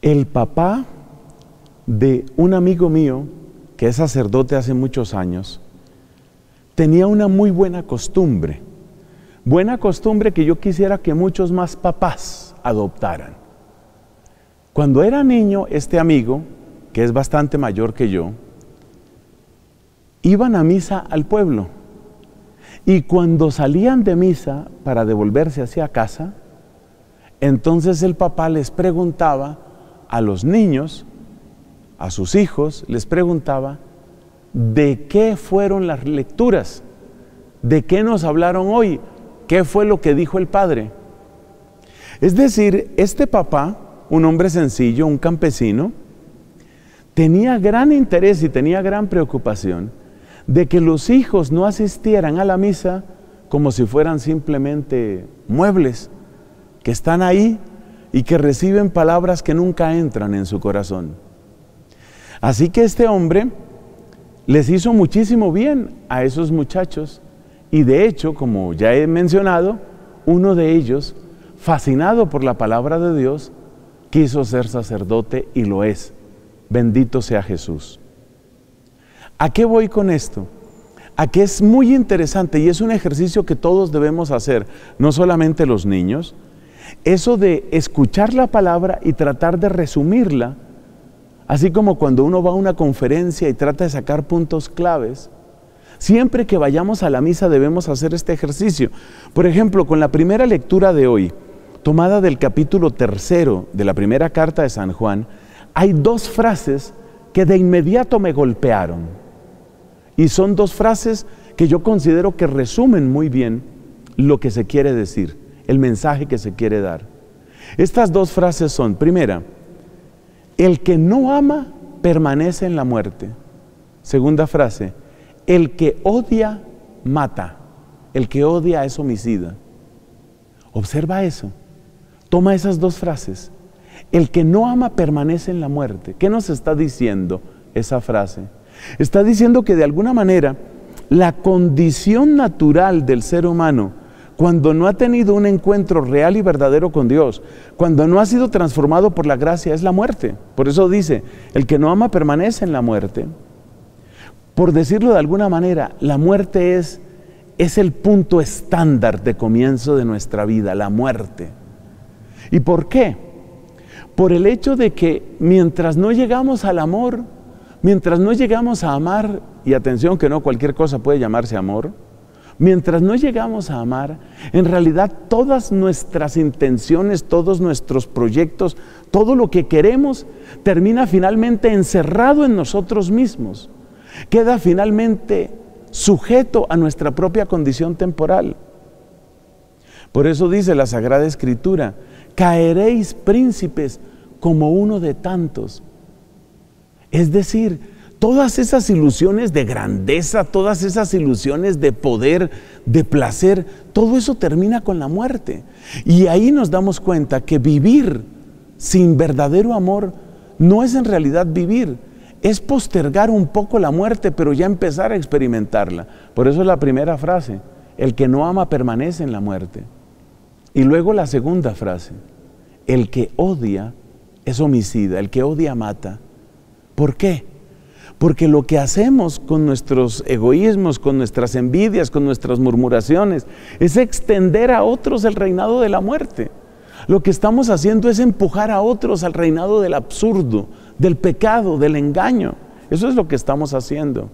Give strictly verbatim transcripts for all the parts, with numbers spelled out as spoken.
El papá de un amigo mío, que es sacerdote hace muchos años, tenía una muy buena costumbre, buena costumbre que yo quisiera que muchos más papás adoptaran. Cuando era niño, este amigo, que es bastante mayor que yo, iban a misa al pueblo, y cuando salían de misa para devolverse hacia casa, entonces el papá les preguntaba a los niños, a sus hijos, les preguntaba de qué fueron las lecturas, de qué nos hablaron hoy, qué fue lo que dijo el padre. Es decir, este papá, un hombre sencillo, un campesino, tenía gran interés y tenía gran preocupación de que los hijos no asistieran a la misa como si fueran simplemente muebles que están ahí y que reciben palabras que nunca entran en su corazón. Así que este hombre les hizo muchísimo bien a esos muchachos y de hecho, como ya he mencionado, uno de ellos, fascinado por la palabra de Dios, quiso ser sacerdote y lo es. Bendito sea Jesús. ¿A qué voy con esto? A que es muy interesante y es un ejercicio que todos debemos hacer, no solamente los niños, eso de escuchar la palabra y tratar de resumirla, así como cuando uno va a una conferencia y trata de sacar puntos claves. Siempre que vayamos a la misa debemos hacer este ejercicio. Por ejemplo, con la primera lectura de hoy, tomada del capítulo tercero de la primera carta de San Juan, hay dos frases que de inmediato me golpearon. Y son dos frases que yo considero que resumen muy bien lo que se quiere decir, el mensaje que se quiere dar. Estas dos frases son, primera, el que no ama permanece en la muerte. Segunda frase, el que odia mata, el que odia es homicida. Observa eso, toma esas dos frases. El que no ama permanece en la muerte. ¿Qué nos está diciendo esa frase? Está diciendo que de alguna manera la condición natural del ser humano, cuando no ha tenido un encuentro real y verdadero con Dios, cuando no ha sido transformado por la gracia, es la muerte. Por eso dice, el que no ama permanece en la muerte. Por decirlo de alguna manera, la muerte es, es el punto estándar de comienzo de nuestra vida, la muerte. ¿Y por qué? Por el hecho de que mientras no llegamos al amor, mientras no llegamos a amar, y atención que no cualquier cosa puede llamarse amor, mientras no llegamos a amar, en realidad todas nuestras intenciones, todos nuestros proyectos, todo lo que queremos, termina finalmente encerrado en nosotros mismos. Queda finalmente sujeto a nuestra propia condición temporal. Por eso dice la Sagrada Escritura, caeréis príncipes como uno de tantos. Es decir, todas esas ilusiones de grandeza, todas esas ilusiones de poder, de placer, todo eso termina con la muerte. Y ahí nos damos cuenta que vivir sin verdadero amor no es en realidad vivir, es postergar un poco la muerte, pero ya empezar a experimentarla. Por eso es la primera frase, el que no ama permanece en la muerte. Y luego la segunda frase, el que odia es homicida, el que odia mata. ¿Por qué? Porque lo que hacemos con nuestros egoísmos, con nuestras envidias, con nuestras murmuraciones, es extender a otros el reinado de la muerte. Lo que estamos haciendo es empujar a otros al reinado del absurdo, del pecado, del engaño. Eso es lo que estamos haciendo.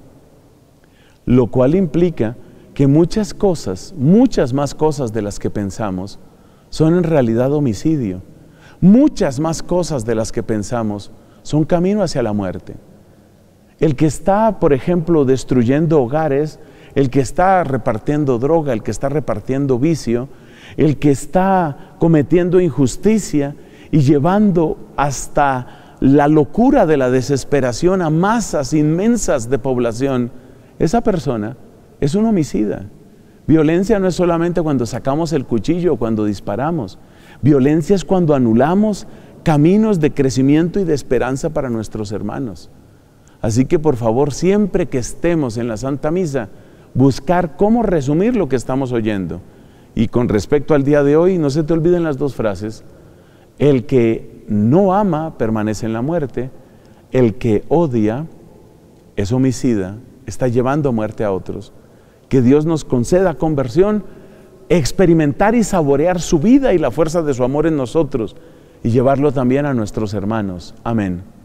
Lo cual implica que muchas cosas, muchas más cosas de las que pensamos, son en realidad homicidio. Muchas más cosas de las que pensamos son camino hacia la muerte. El que está, por ejemplo, destruyendo hogares, el que está repartiendo droga, el que está repartiendo vicio, el que está cometiendo injusticia y llevando hasta la locura de la desesperación a masas inmensas de población, esa persona es un homicida. Violencia no es solamente cuando sacamos el cuchillo o cuando disparamos. Violencia es cuando anulamos caminos de crecimiento y de esperanza para nuestros hermanos. Así que por favor, siempre que estemos en la Santa Misa, buscar cómo resumir lo que estamos oyendo. Y con respecto al día de hoy, no se te olviden las dos frases. El que no ama permanece en la muerte. El que odia es homicida, está llevando a muerte a otros. Que Dios nos conceda conversión, experimentar y saborear su vida y la fuerza de su amor en nosotros y llevarlo también a nuestros hermanos. Amén.